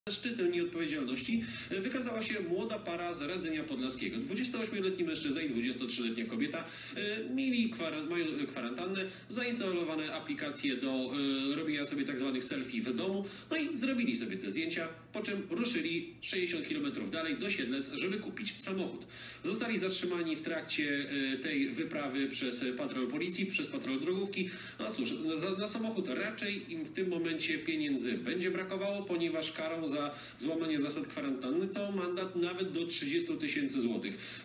Szczytem nieodpowiedzialności wykazała się młoda para z Radzenia Podlaskiego. 28-letni mężczyzna i 23-letnia kobieta mają kwarantannę, zainstalowane aplikacje do robienia sobie tak zwanych selfie w domu, no i zrobili sobie te zdjęcia, po czym ruszyli 60 km dalej do Siedlec, żeby kupić samochód. Zostali zatrzymani w trakcie tej wyprawy przez patrol policji, przez patrol drogówki. No cóż, na samochód raczej im w tym momencie pieniędzy będzie brakowało, ponieważ karą za złamanie zasad kwarantanny to mandat nawet do 30 000 złotych.